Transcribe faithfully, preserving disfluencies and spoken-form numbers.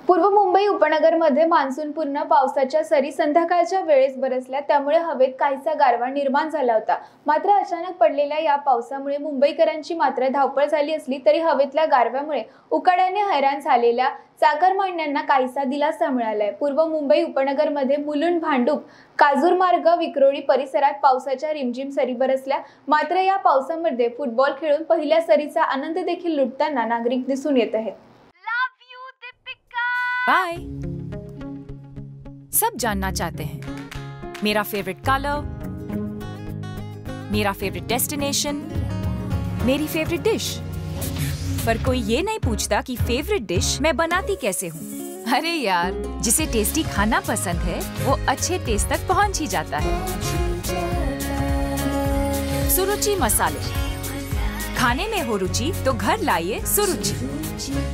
पूर्व मुंबई उपनगरमध्ये मान्सूनपूर्व पावसाच्या सरी संध्याकाळच्या वेळेस बरसल्या, त्यामुळे हवेत काहीसा गारवा निर्माण झाला होता। मात्र अचानक पडलेल्या या पावसामुळे मुंबईकरांची मात्र धावपळ झाली असली तरी हवेतल्या गारव्यामुळे उकाड्याने हैराण झालेल्या चाकरमान्यांना काहीसा दिलासा मिळालाय। पूर्व मुंबई उपनगरमध्ये मुलुंड, भांडूप, काजूरमार्ग, विक्रोळी परिसरात पावसाच्या रिमझिम सरी बरसल्या। मात्र या पावसामध्ये फुटबॉल खेळून पहिल्या सरीचा आनंद देखील लुटताना नागरिक दिसून येत आहेत। बाय। सब जानना चाहते हैं मेरा फेवरेट कलर, मेरा फेवरेट डेस्टिनेशन, मेरी फेवरेट डिश, पर कोई ये नहीं पूछता कि फेवरेट डिश मैं बनाती कैसे हूँ। अरे यार, जिसे टेस्टी खाना पसंद है वो अच्छे टेस्ट तक पहुँच ही जाता है। सुरुचि मसाले, खाने में हो रुचि तो घर लाइए सुरुचि।